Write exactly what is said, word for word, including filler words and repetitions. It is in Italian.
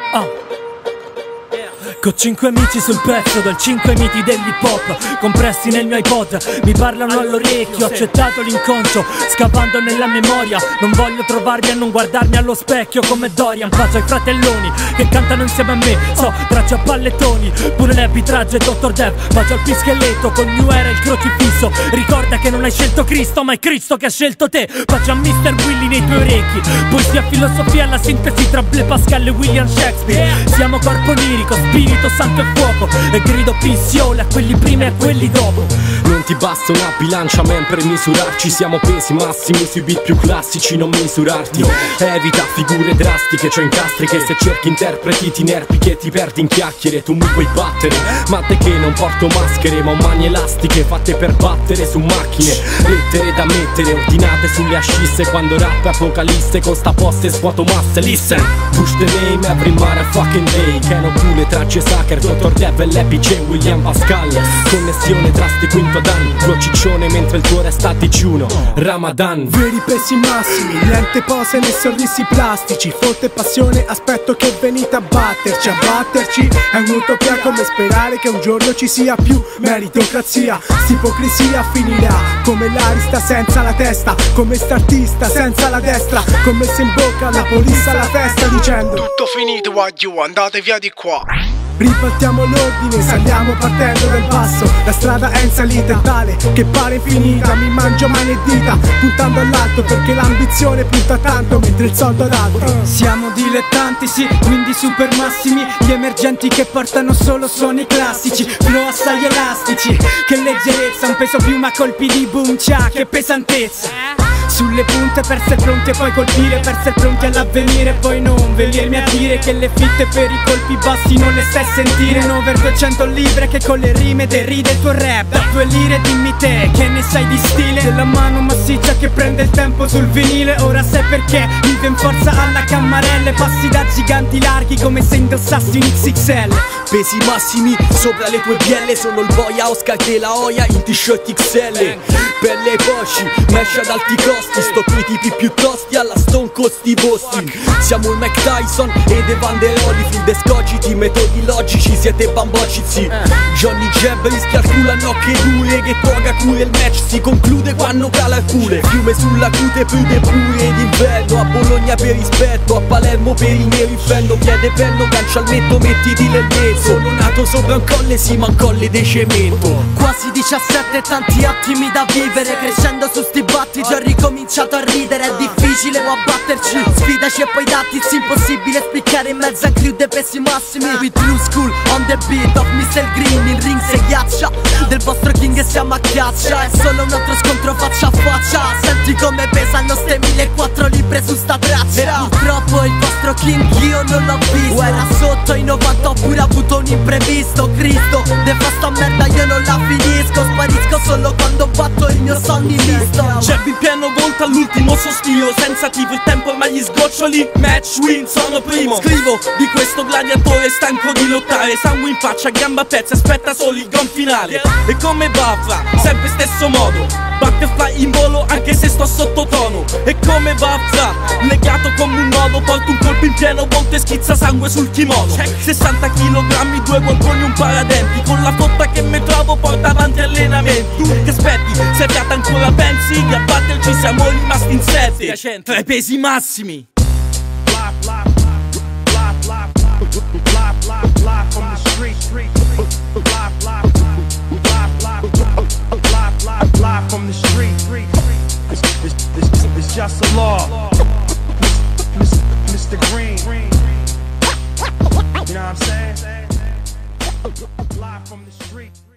Oh. Con cinque amici sul pezzo, dal cinque miti dell'hip hop compressi nel mio iPod, mi parlano all'orecchio, ho accettato l'inconscio, scavando nella memoria. Non voglio trovarmi a non guardarmi allo specchio come Dorian. Pace ai fratelloni che cantano insieme a me, so, tracce a pallettoni, pure l'arbitraggio e dottor Dev. Bacio al pischeletto, con New Era il crocifisso. Ricorda che non hai scelto Cristo, ma è Cristo che ha scelto te. Bacio a mister Willy nei tuoi orecchi, poesia, filosofia, la sintesi tra Blaise Pascal e William Shakespeare. Siamo corpo lirico, spirito santo e fuoco, e grido pissiole a quelli prima e a quelli dopo. Non ti basta una bilancia men per misurarci, siamo pesi massimi sui beat più classici, non misurarti. Evita figure drastiche, cioè incastriche. Se cerchi interpreti ti nerpi che ti perdi in chiacchiere. Tu mi vuoi battere, ma te che non porto maschere, ma ho mani elastiche fatte per battere su macchine. Lettere da mettere, ordinate sulle ascisse. Quando rap apocalisse, con sta poste svuoto masse. Listen, push the name every motherfucking day. Cano pure tracce Sacher, dottor Dev, L P C, William Pascal. Connessione tra sti quinto dan, tuo ciccione mentre il tuo resta a digiuno. Ramadan. Veri pesi massimi, niente pose né sorrisi plastici. Forte passione, aspetto che venite a batterci. A batterci è un'utopia, come sperare che un giorno ci sia più meritocrazia. St'ipocrisia finirà come l'arista senza la testa, come st'artista senza la destra, come se in bocca la polizia alla festa dicendo tutto finito, guagliù, andate via di qua. Ribaltiamo l'ordine, saliamo partendo dal basso. La strada è in salita, è tale che pare infinita. Mi mangio mani e dita, puntando all'alto, perché l'ambizione punta tanto mentre il soldo ad altri. Siamo dilettanti, sì, quindi super massimi. Gli emergenti che portano solo suoni classici, flow assai elastici. Che leggerezza, un peso piuma a colpi di boom, cia, che pesantezza. Sulle punte per essere pronti e poi colpire, per essere pronti all'avvenire. Poi non venirmi a dire che le fitte per i colpi bassi non le stai sentire. Un over duecento libre che con le rime deride il tuo rap. Da due lire dimmi te che ne sai di stile. Della mano massiccia che prende il tempo sul vinile. Ora sai perché vive in forza alla cammarelle. Passi da giganti larghi come se indossassi un X X L. Pesi massimi sopra le tue bielle, sono il boia Oscar della Oia in t-shirt X L. Pelle ai posci, mesh ad alti costi, sto coi tipi più tosti alla Stone Cold Steve Austin. Siamo il Mike Tyson ed Evander Holyfield, escogiti, metodi logici, siete bambocizi. Johnny Jab rischia il culo a nocche dure, che toga cure il match si conclude quando cala il cule. Fiume sulla cute prude pure d'inverno, a Bologna per rispetto, a Palermo per il nero inferno. Piede penno, gancia al netto, mettiti nel mezzo. Sono nato sopra un colle, sì ma un colle di cemento. Quasi diciassette, tanti attimi da vivere. Crescendo su sti battiti ho ricominciato a ridere. È difficile o abbatterci, sfidaci e poi dattizi. Impossibile spiccare in mezzo a crew dei pesi massimi. With true school on the beat of mister Green. Il ring se ghiaccia, del vostro king e siamo a caccia. È solo un altro scontro faccia a faccia. Senti come pesano ste mille quattro libre su sta traccia. Purtroppo il vostro king io non l'ho visto. Era sotto i novanta, ho pure avuto un imprevisto. Cristo, de fa sta merda io non la finisco. Sparisco solo quando batto il mio sonno misto. Jab in pieno volta all'ultimo sospiro, sensativo il tempo ormai gli sgoccioli. Match win, sono primo. Scrivo di questo gladiatore stanco di lottare. Sangue in faccia, gamba a pezzi, aspetta solo il gon finale. E come va fra, sempre stesso modo, butterfly in volo anche se sto sottotono. E come va fra, legato come un nodo, porto un colpo in pieno volto e schizza sangue sul kimono. Sessanta chilogrammi, due bocconi, un paradenti. Con la flotta che mi trovo porta avanti allenamenti. Tu che aspetti, sei fiata ancora pensi? Che a batterci siamo rimasti in sette, tra i pesi massimi. It's just a law, mister Green. You know what I'm saying? Live from the street.